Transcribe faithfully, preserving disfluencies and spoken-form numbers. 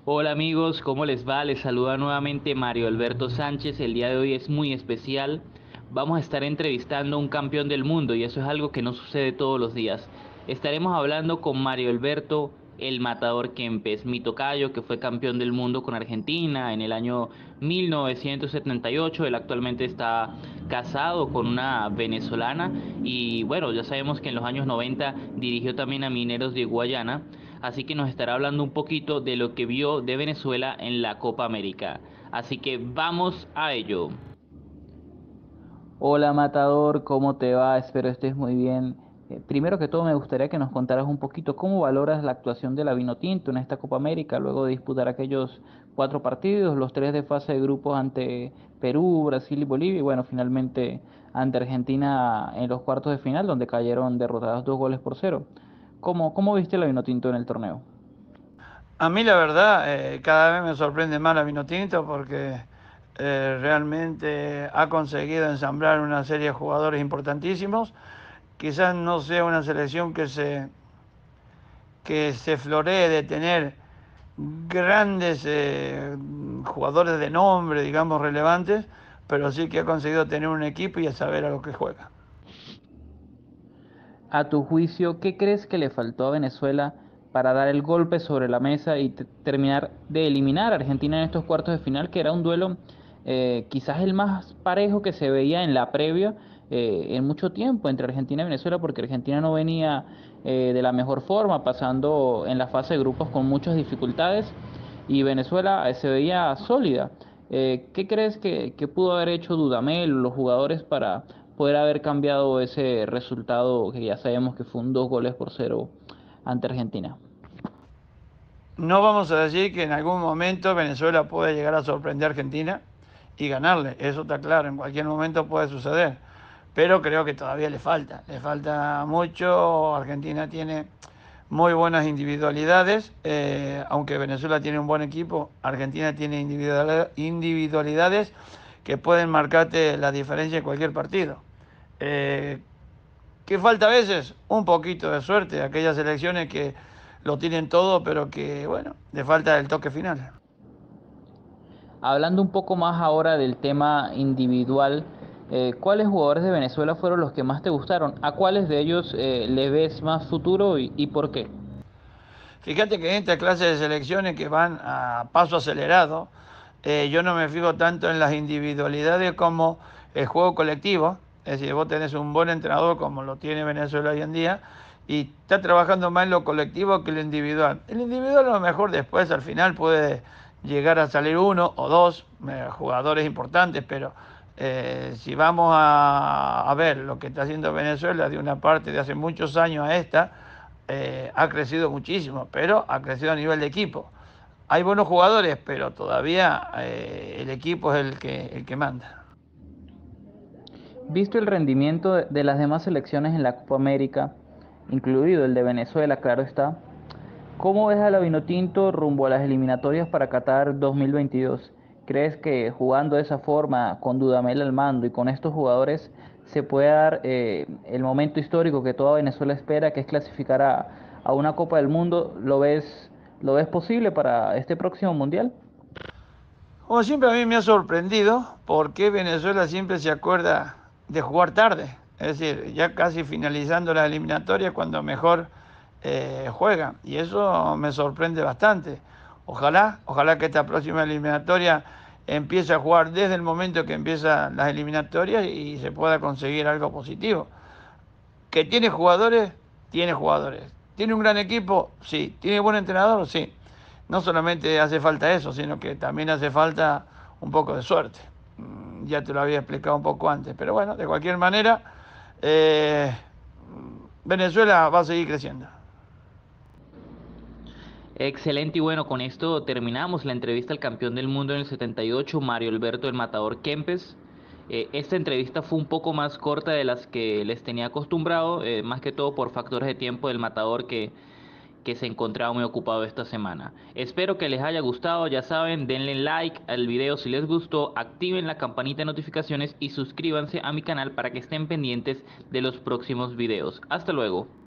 Hola amigos, ¿cómo les va? Les saluda nuevamente Mario Alberto Sánchez. El día de hoy es muy especial. Vamos a estar entrevistando a un campeón del mundo y eso es algo que no sucede todos los días. Estaremos hablando con Mario Alberto, el Matador Kempes, mi tocayo que fue campeón del mundo con Argentina en el año mil novecientos setenta y ocho. Él actualmente está casado con una venezolana y bueno, ya sabemos que en los años noventa dirigió también a Mineros de Guayana. Así que nos estará hablando un poquito de lo que vio de Venezuela en la Copa América. Así que vamos a ello. Hola Matador, ¿cómo te va? Espero estés muy bien. Eh, primero que todo me gustaría que nos contaras un poquito cómo valoras la actuación de la Vinotinto en esta Copa América luego de disputar aquellos cuatro partidos, los tres de fase de grupos ante Perú, Brasil y Bolivia y bueno, finalmente ante Argentina en los cuartos de final donde cayeron derrotados dos goles por cero. ¿Cómo, cómo viste la Vinotinto en el torneo? A mí la verdad, eh, cada vez me sorprende más la Vinotinto porque eh, realmente ha conseguido ensamblar una serie de jugadores importantísimos. Quizás no sea una selección que se, que se floree de tener grandes eh, jugadores de nombre, digamos, relevantes, pero sí que ha conseguido tener un equipo y a saber a lo que juega. A tu juicio, ¿qué crees que le faltó a Venezuela para dar el golpe sobre la mesa y te- terminar de eliminar a Argentina en estos cuartos de final, que era un duelo eh, quizás el más parejo que se veía en la previa eh, en mucho tiempo entre Argentina y Venezuela, porque Argentina no venía eh, de la mejor forma, pasando en la fase de grupos con muchas dificultades y Venezuela eh, se veía sólida. Eh, ¿qué crees que, que pudo haber hecho Dudamel, los jugadores para poder haber cambiado ese resultado que ya sabemos que fue un dos goles por cero ante Argentina? No vamos a decir que en algún momento Venezuela puede llegar a sorprender a Argentina y ganarle, eso está claro, en cualquier momento puede suceder, pero creo que todavía le falta, le falta mucho. Argentina tiene muy buenas individualidades, eh, aunque Venezuela tiene un buen equipo, Argentina tiene individualidades que pueden marcarte la diferencia en cualquier partido. Eh, ¿Qué falta a veces? Un poquito de suerte, aquellas selecciones que lo tienen todo, pero que, bueno, le falta el toque final. Hablando un poco más ahora del tema individual, eh, ¿cuáles jugadores de Venezuela fueron los que más te gustaron? ¿A cuáles de ellos eh, le ves más futuro y, y por qué? Fíjate que en esta clase de selecciones que van a paso acelerado, eh, yo no me fijo tanto en las individualidades como el juego colectivo. Es decir, vos tenés un buen entrenador como lo tiene Venezuela hoy en día y está trabajando más en lo colectivo que en lo individual. El individual a lo mejor después al final puede llegar a salir uno o dos eh, jugadores importantes, pero eh, si vamos a, a ver lo que está haciendo Venezuela de una parte de hace muchos años a esta, eh, ha crecido muchísimo, pero ha crecido a nivel de equipo. Hay buenos jugadores, pero todavía eh, el equipo es el que, el que manda. Visto el rendimiento de de las demás selecciones en la Copa América, incluido el de Venezuela, claro está, ¿cómo ves a la Vinotinto rumbo a las eliminatorias para Qatar dos mil veintidós? ¿Crees que jugando de esa forma, con Dudamel al mando y con estos jugadores, se puede dar eh, el momento histórico que toda Venezuela espera, que es clasificar a, a una Copa del Mundo? ¿Lo ves, lo ves posible para este próximo Mundial? Como siempre a mí me ha sorprendido porque Venezuela siempre se acuerda de jugar tarde, es decir, ya casi finalizando la eliminatoria cuando mejor eh, juega. Y eso me sorprende bastante. Ojalá, ojalá que esta próxima eliminatoria empiece a jugar desde el momento que empiezan las eliminatorias y se pueda conseguir algo positivo. ¿Que tiene jugadores? Tiene jugadores. ¿Tiene un gran equipo? Sí. ¿Tiene buen entrenador? Sí. No solamente hace falta eso, sino que también hace falta un poco de suerte. Mm, Ya te lo había explicado un poco antes, pero bueno, de cualquier manera, eh, Venezuela va a seguir creciendo. Excelente y bueno, con esto terminamos la entrevista al campeón del mundo en el setenta y ocho, Mario Alberto el Matador Kempes. Eh, esta entrevista fue un poco más corta de las que les tenía acostumbrado, eh, más que todo por factores de tiempo del Matador que, que se encontraba muy ocupado esta semana. Espero que les haya gustado, ya saben, denle like al video si les gustó, activen la campanita de notificaciones y suscríbanse a mi canal para que estén pendientes de los próximos videos. Hasta luego.